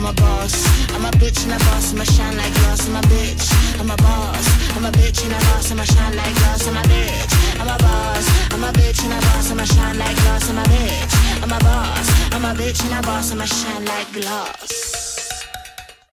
a boss. I'm a bitch and a boss, I'ma shine like glass. I'm a bitch, I'm a boss. I'm a bitch and a boss, I'ma shine like glass. I'm a bitch, I'm a boss. I'm a bitch and a boss, I'ma shine like glass. I'm a bitch, I'm a boss. I'm a bitch and a boss, I'ma shine like glass.